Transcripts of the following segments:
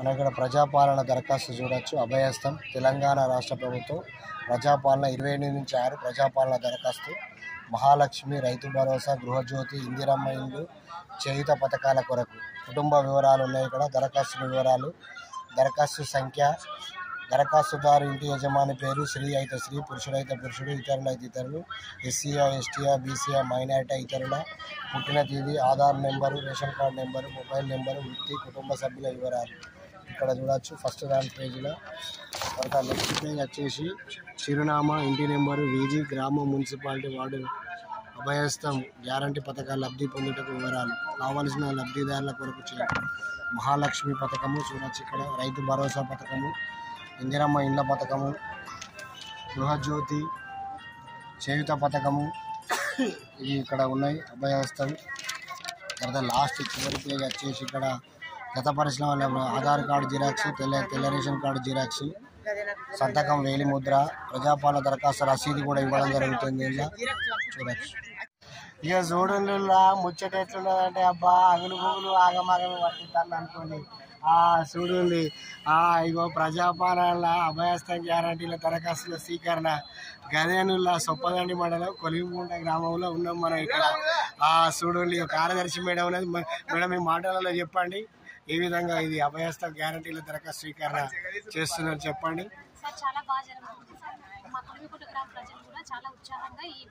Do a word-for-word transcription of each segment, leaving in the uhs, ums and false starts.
మనం ఇక్కడ ప్రజాపాలన దరఖాస్తు చూడొచ్చు. అభయహస్తం తెలంగాణ రాష్ట్ర ప్రభుత్వం ప్రజాపాలన ఇరవై ఎనిమిది నుంచి ఆరు ప్రజాపాలన దరఖాస్తు మహాలక్ష్మి, రైతు భరోసా, గృహజ్యోతి, ఇందిరమ్మ ఇల్లు, చేయుత పథకాల కొరకు కుటుంబ వివరాలు ఉన్నాయి. ఇక్కడ దరఖాస్తు వివరాలు, దరఖాస్తు సంఖ్య, దరఖాస్తుదారు ఇంటి యజమాని పేరు, స్త్రీ అయితే స్త్రీ, పురుషుడైతే పురుషుడు, ఇతరులైతే ఇతరులు, ఎస్సీఆ, ఎస్టీఆ, బీసీఆ, మైనారిటీ ఇతరుల, పుట్టిన తేదీ, Aadhaar number, ration card number, mobile number, వృత్తి, కుటుంబ సభ్యుల వివరాలు ఇక్కడ చూడవచ్చు. ఫస్ట్ దాని పేజీలో తర్వాత నెక్స్ట్ పేజ్ వచ్చేసి చిరునామా, ఇంటి నెంబరు, వీజీ, గ్రామం, మున్సిపాలిటీ, వార్డు, అభయహస్తం గ్యారంటీ పథకాల లబ్ధి పొందుటకు వివరాలు, కావలసిన లబ్ధిదారుల కొరకు చేయాలి. మహాలక్ష్మి పథకము చూడవచ్చు ఇక్కడ, రైతు భరోసా పథకము, ఇందిరమ్మ ఇండ్ల పథకము, గృహజ్యోతి, చేయుత పథకము ఇవి ఇక్కడ ఉన్నాయి. అభయహస్తం తర్వాత లాస్ట్ చివరి పేజ్ వచ్చేసి ఇక్కడ గత పరిశ్రమ ఆధార్ కార్డు జిరాక్స్, తెల్ల తెల్ల రేషన్ కార్డు జిరాక్స్, సంతకం, వేలి ముద్ర, ప్రజాపాలన దరఖాస్తు రసీదు కూడా ఇవ్వడం జరుగుతుంది. ఇలా చూడచ్చు. ఇక చూడండి ముచ్చట ఎట్లున్నదంటే అబ్బా అగులు పుగులు ఆగమాగం పట్టిస్తాను అనుకోండి. చూడండి ఇగో ప్రజాపాలన అభయహస్తం గ్యారంటీల దరఖాస్తుల స్వీకరణ గదేనుల్లా సొప్పదండి మండలం కొలిగుంట గ్రామంలో ఉన్నాం మనం ఇక్కడ. చూడండి కార్యదర్శి మేడం అనేది మేడం మీ మాటలలో చెప్పండి ఏ విధంగా ఇది అభయహస్తం గ్యారంటీల దరఖాస్తు స్వీకరణ చేస్తున్నారు చెప్పండి. చాలా బాగా జరుగుతుంది సార్. మా కొలిగుంట గ్రామ ప్రజలు కూడా చాలా ఉత్సాహంగా ఈ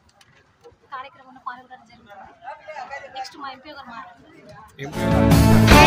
కార్యక్రమంలో పాల్గొనడం జరుగుతుంది. నెక్స్ట్ మా ఎంపీ గారు మాట్లాడుతున్నారు.